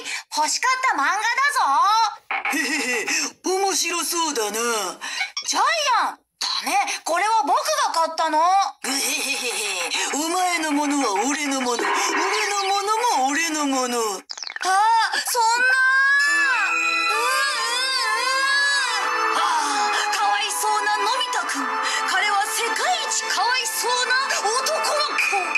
欲しかった漫画だぞ。 へへへ、面白そうだな。 ジャイアン、ダメ、これは僕が買ったの。 へへへへ、お前のものは俺のもの、俺のものも俺のもの。 ああ、そんな。かわいそうなのび太くん。彼は世界一かわいそうな男の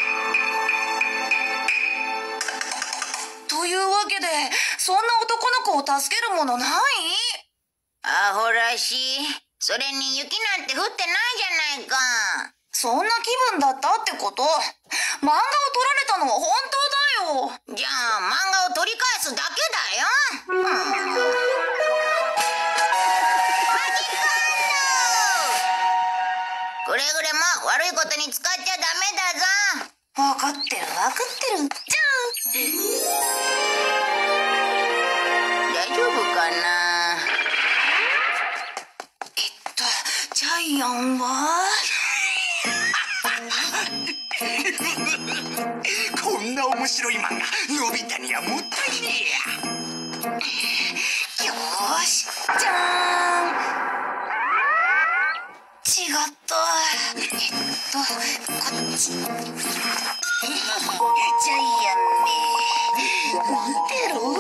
子。というわけで、そんな男の子を助けるものない？ アホらしい。それに雪なんて降ってないじゃないか。 そんな気分だったってこと？漫画を撮られたのは本当だよ。 じゃあ漫画を取り返すだけだよ。マジックハンド！くれぐれも悪いことに使っちゃダメだぞ。 わかってるわかってる。じ大丈夫かな。 ジャイアンはこんな面白い漫画、のび太にはもったいねよーし、じゃーん。違った。こっち。ジャイアンね、見てろ。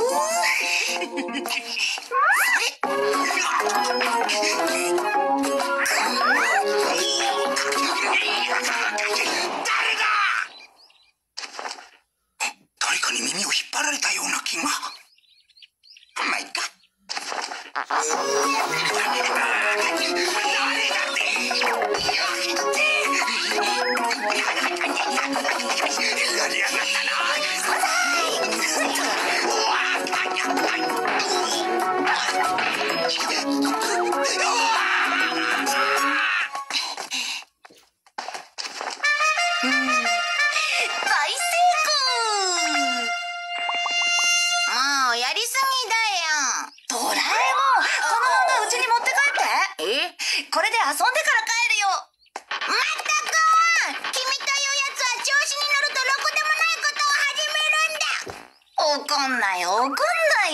誰かに耳を引っ張られたような気が。まあ、いっか。 もうやりすぎだよ。 ドラえもん、この漫画うちに持って帰って。これで遊んでから帰るよ。 まったく！君というやつは調子に乗るとろくでもないことを始めるんだ。 怒んない怒んない。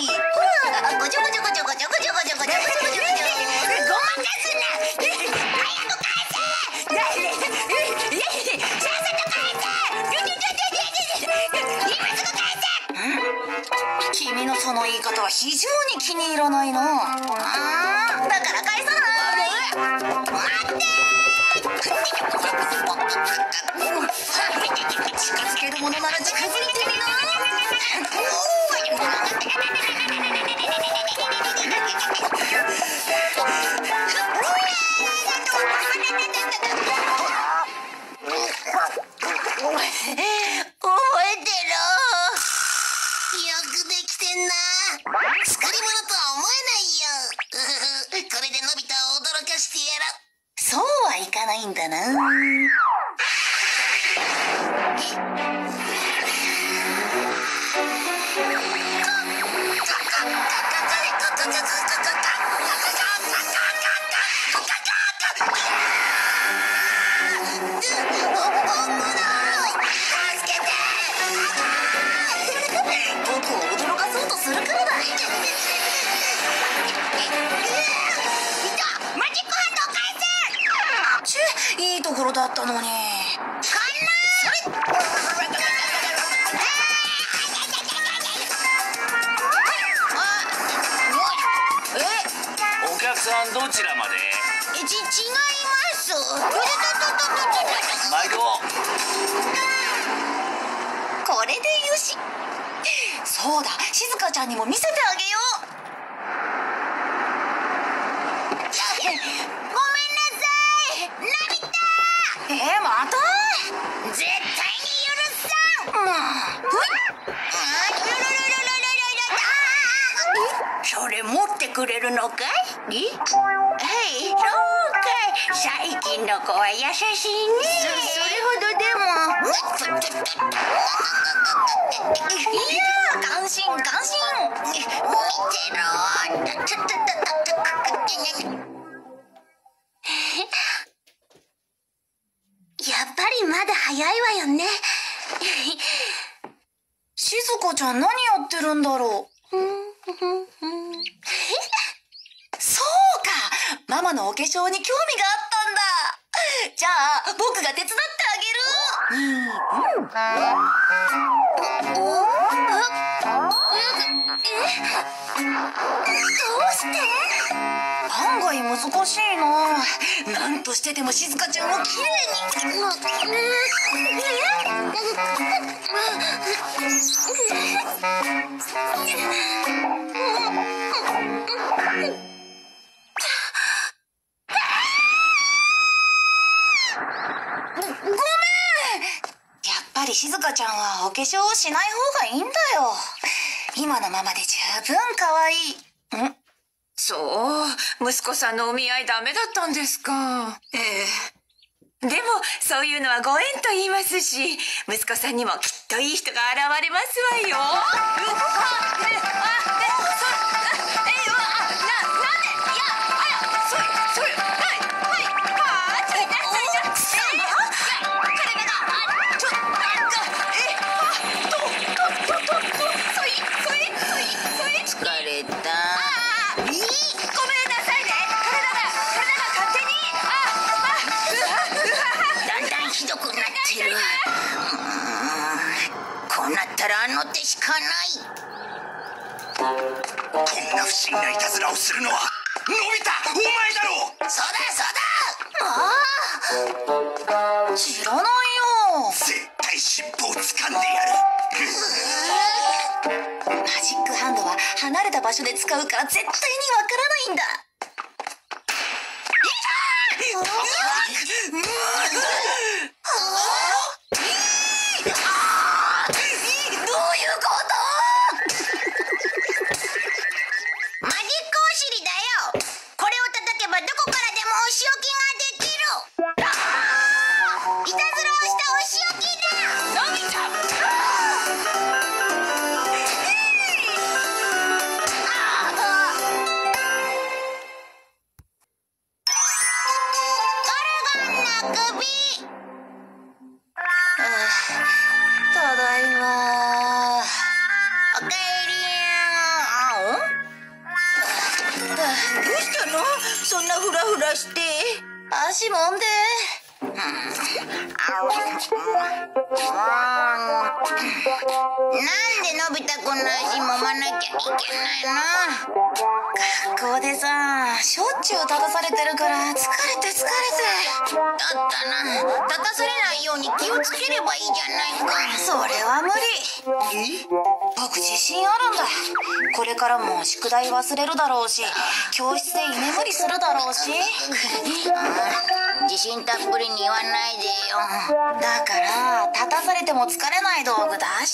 ほら、ごちょごちょごちょごちょごちょごちょごちょごちょごちょごちょ。 ごまかすな！早く返せ！さっさと返せ！今すぐ返せ！ 君のその言い方は非常に気に入らないな。だから返さない。 待って！ 近づけるものなら近づいてみな。 覚えてろ。よくできてんな。作り物とは思えないよ。これでのび太を驚かしてやろう。 そうはいかないんだな。僕を驚かそうとするからだ。 マジックハンドを返せ！ いいところだったのに。 お客さんどちらまで？ 違います。 毎度。 これでよし。そうだ、静香ちゃんにも見せてあげよう。 ごめんなさい、のび太。 また？ 絶対に許さん。それ持ってくれるのかい？そうかい。最近の子は優しいね。それほどでも。 いや、感心感心。 見てろ。 やっぱりまだ早いわよね。静香ちゃん何やってるんだろう。 そうか、ママのお化粧に興味があったんだ。じゃあ僕が手伝ってあげる。どうして？案外難しいな。なんとしてでも静香ちゃんをきれいに。ごめん。やっぱり静香ちゃんはお化粧をしない方がいいんだよ。今のままで十分可愛い。 そう、息子さんのお見合いダメだったんですか。でもそういうのはご縁と言いますし、息子さんにもきっといい人が現れますわよ。 疲れた。 ごめんなさいね。体が勝手に。 だんだんひどくなってる。こうなったらあの手しかない。 こんな不審ないたずらをするのはのび太お前だろう。 そうだ。 知らないよ。 絶対尻尾を掴んでやる。 マジックハンドは離れた場所で使うから絶対にわからないんだ。どういうこと？ マジックお尻だよ。これを叩けばどこからでもお仕置きができる。いたずらをしたお仕置きだ。のび太。 ただいま。 おかえり。どうしたの？そんなフラフラして。 足もんで。 なんでのび太くんの足もまなきゃいけないの？ 学校でさ、しょっちゅう立たされてるから疲れて。 だったら立たされないように気をつければいいじゃないか。 それは無理。僕自信あるんだ。これからも宿題忘れるだろうし、教室で居眠りするだろうし。 自信たっぷりに言わないでよ。 だから立たされても疲れない道具出して。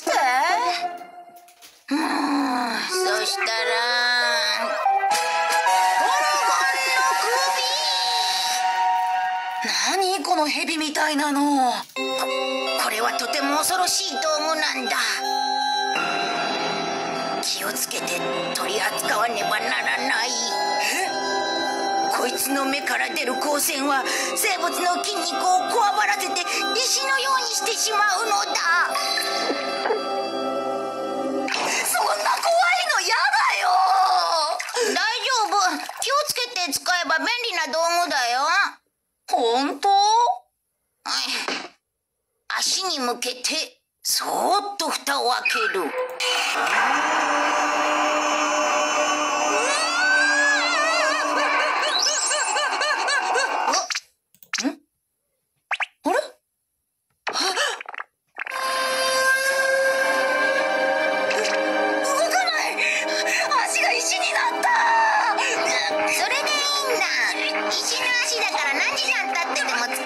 そしたら何この蛇みたいなの。 これはとても恐ろしい道具なんだ。気をつけて取り扱わねばならない。こいつの目から出る光線は生物の筋肉をこわばらせて石のようにしてしまうのだ。 そんな怖いのやだよ。 大丈夫。気をつけて使えば便利な道具だよ。 本当？ 足に向けてそーっと蓋を開ける。 あれ？動かない。足が石になった。 それでいいんだ。石の足だから何時間経ってても疲れない。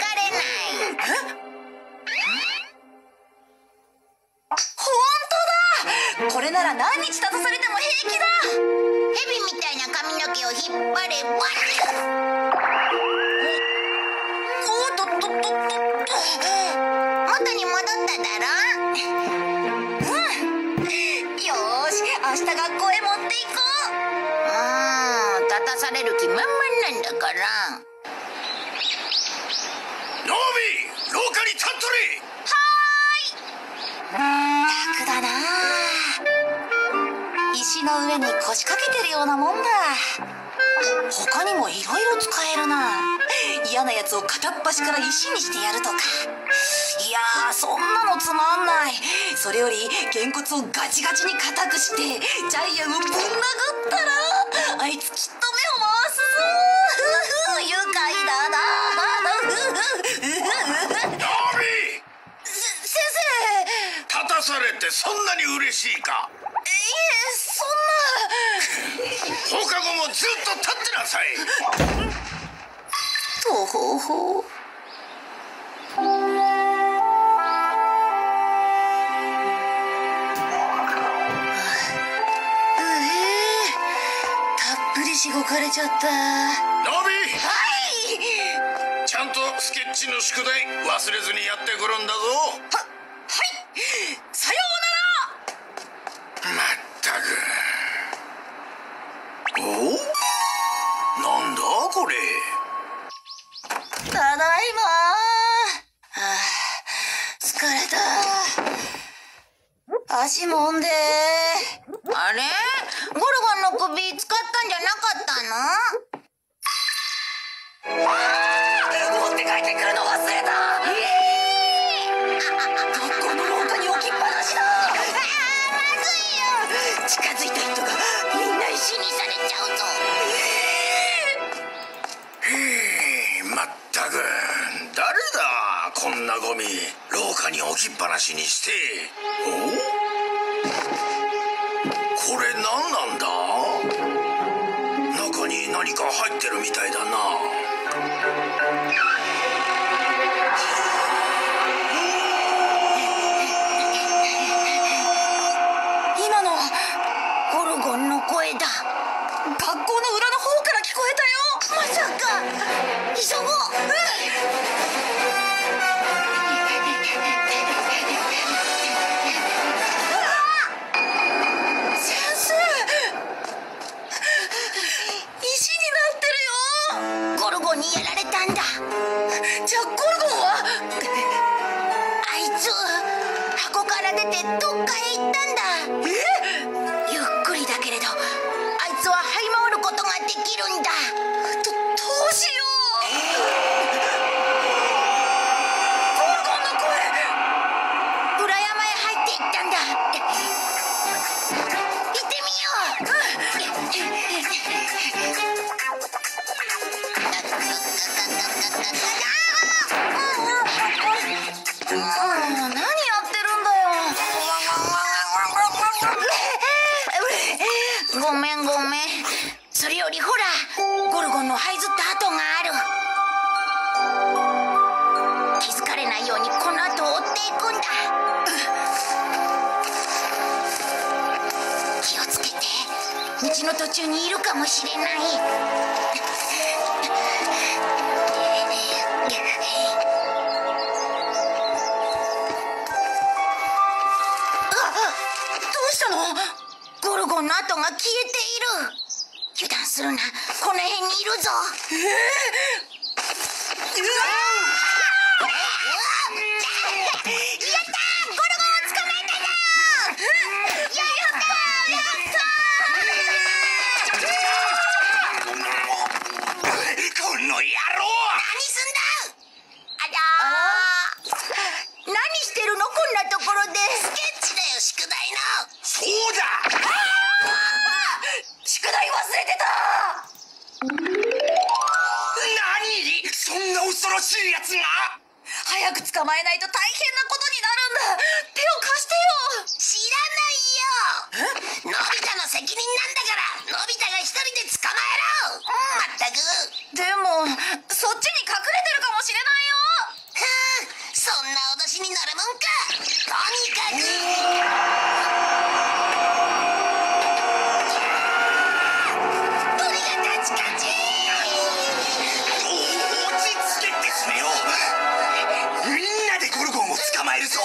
本当だ。これなら何日立たされても平気だ。 蛇みたいな髪の毛を引っ張れば。 おっとっとっとっと。 元に戻っただろ。 よーし、明日学校へ持っていこう。 立たされる気満々なんだから。 ノビ、廊下に立っとれ。 楽だな。石の上腰掛けてるようなもんだ。他にもいろいろ使えるな。嫌なやつを片っ端から石にしてやるとか。いやー、そんなのつまんない。それよりげんこつをガチガチに硬くしてジャイアンをぶん殴ったら、あいつきっと目を回すぞ。愉快だな。 ノビー、 先生。 立たされてそんなに嬉しいか？ いえ、そんな。 放課後もずっと立ってなさい。 とほほ。たっぷりしごかれちゃった。 ノビー、 はい。 ちゃんとスケッチの宿題忘れずにやってくるんだぞ。 はい。さようなら。 まったく。お？なんだこれ。 ただいま。疲れた。足もんで。 あれ、ゴルゴンの首使ったんじゃなかったの？ 持って帰ってくるの忘れた。学校の廊下に置きっぱなしだ。 まずいよ。近づいた人がみんな石にされちゃうぞ。 まったく、誰だこんなゴミ廊下に置きっぱなしにして。お？これ何なんだ？中に何か入ってるみたいだな。 今のはゴルゴンの声だ。 学校の裏の方から聞こえたよ。 まさか。急ごう。 先生、石になってるよ。 ゴルゴンにやられたんだ。 じゃあゴルゴンは？ あいつ箱から出てどっかへ行ったんだ。ゆっくりだけれどあいつは這い回ることができるんだ。 どうしよう。ゴルゴンの声。 裏山へ入っていったんだ。行ってみよう。 何やってるんだよ。 ごめんごめん。それよりほら、ゴルゴンの這いずった跡がある。気づかれないようにこの後を追っていくんだ。気をつけて。道の途中にいるかもしれない。ゴルゴンの跡が消えている。油断するな。この辺にいるぞ。やったー、ゴルゴンを捕まえたぞ。やったー。 この野郎。 何すんだ。あらー、何してるのこんなところで。スケッチだよ、宿題の。 そうだ。 宿題忘れてた。 何？そんな恐ろしいやつが。 早く捕まえないと大変なことになるんだ。手を貸して知らないよ。のび太の責任なんだから、のび太が一人で捕まえろ。まったく。 よ。でもそっちに隠れてるかもしれないよ。 そんな脅しになるもんか。とにかく鳥がカチカチ。 落ち着けってすねよ。みんなでゴルゴンを捕まえるぞ。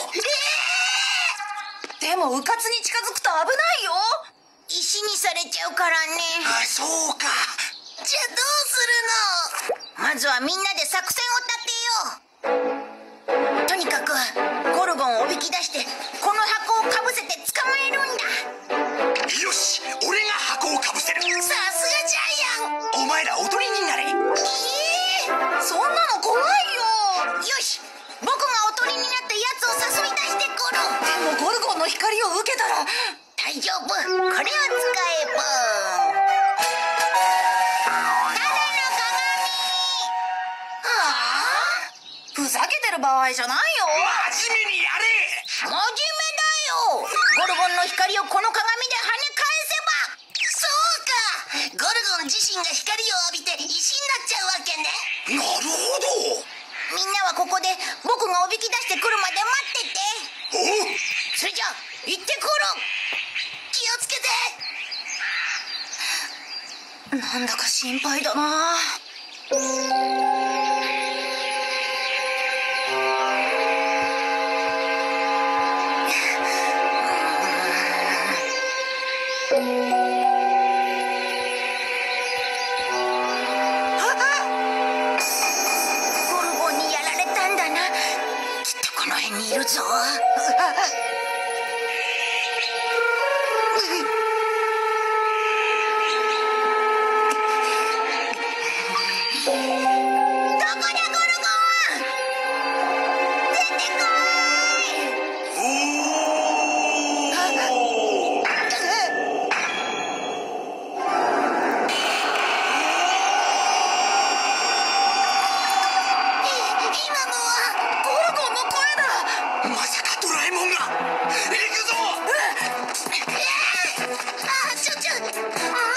でもうかつに近づくと危ないよ。 石にされちゃうからね。 あ、そうか。 じゃあどうするの。まずはみんなで作戦を立てよう。とにかくゴルゴンをおびき出してこの箱をかぶせて捕まえるんだ。 よし、俺が箱をる場合じゃないよ。 真面目にやれ。 真面目だよ。ゴルゴンの光をこの鏡で跳ね返そうか、ゴルゴン自身が光を浴びて石になっちゃうわけね。 なるほど。 せば、みんなはここで僕がおびき出してくるまで待ってて。 おそれじゃ行ってくる。 気をつけて。 なんだか心配だな。 ゴルゴンにやられたんだな。きっとこの辺にいるぞ。どこだゴルゴン、出てこい。 今のはゴルゴンの声だ。 まさかドラえもんが。行くぞ。 待ってよ。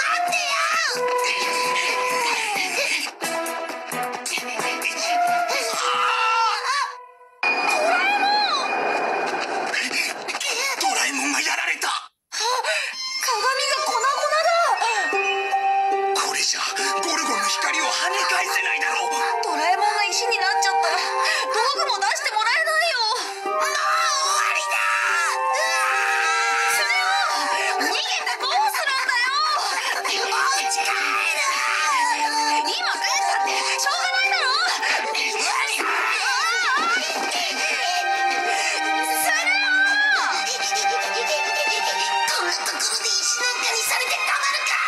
ドラえもんがやられた。 鏡が粉々だ。 これじゃゴルゴンの光を跳ね返せないだろう。 ドラえもんが石になっちゃったら道具も出してもらえないよ。 もう終わりだ。 逃げてどうするんだよ。 お家帰る。 今帰ったってしょうがないだろ。 こんなところで石なんかにされてたまるか。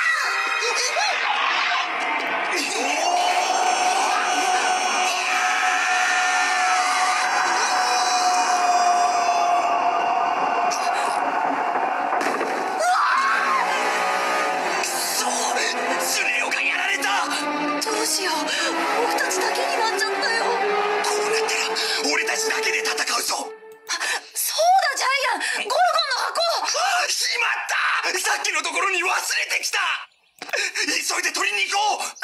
そうスネ夫がやられた。 どうしよう、僕たちだけになっちゃったよ。 こうなったら俺たちだけで戦うぞ。 そうだジャイアン、ゴルゴンの箱。 しまった。さっきのところに忘れてきた。急いで取りに行こう。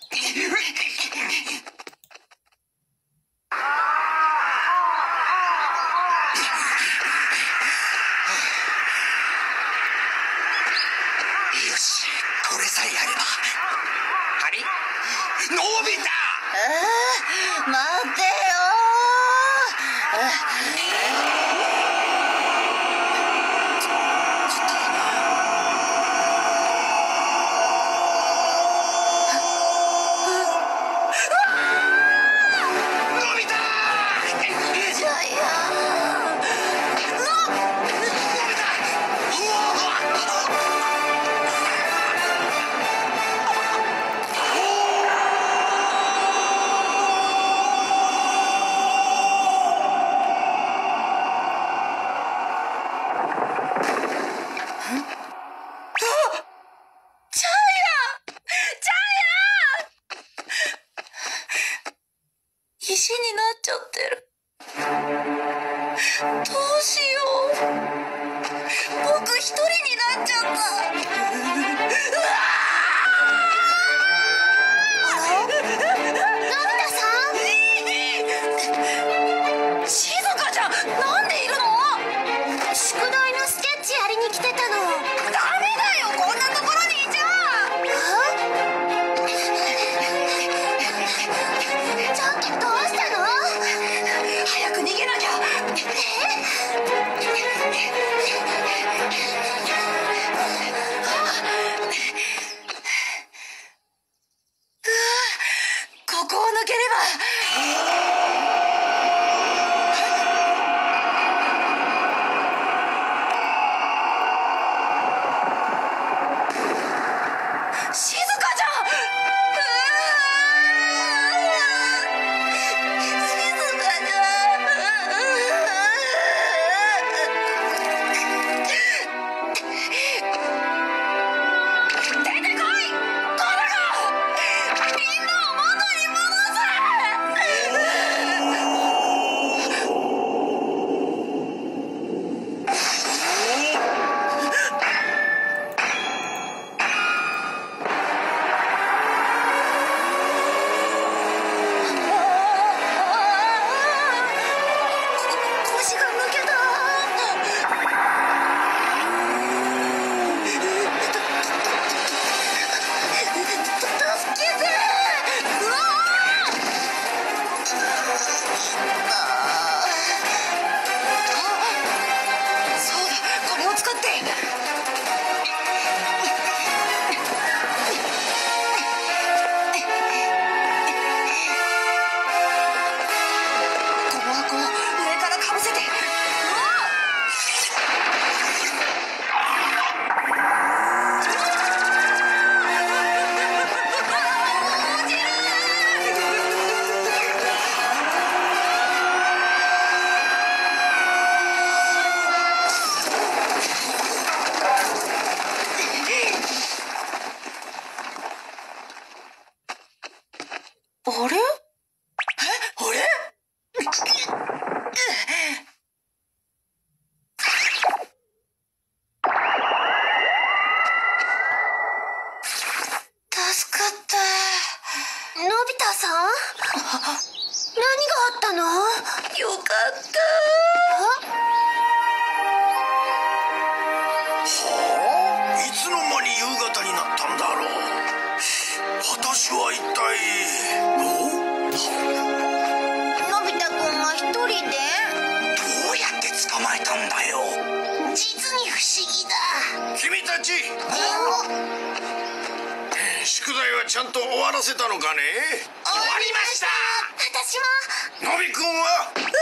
よし、これさえあれば。あれ、のび太。 待ってよ。 のび太。 ジャイアン。 石になっちゃってる。どうしよう。僕一人になっちゃった。 のび太さん。 静香ちゃん、なんでいるの？ 宿題のスケッチやりに来てたの。 ダメだよ、こんなところにいちゃ。 ちょっとどうしたの？ 早く逃げなきゃ。ここを抜ければ。静香ちゃん。静香ちゃん。出てこい、ゴルゴン。みんなを元に戻せ。 あれ？ あれ？ 助かった。 のび太さん、何があったの？ よかった。 いつの間に夕方になったんだろう。私は一体のび太くんが一人で？ どうやって捕まえたんだよ。 実に不思議だ。 君たち、宿題はちゃんと終わらせたのかね。 終わりました。私も。 のびくんは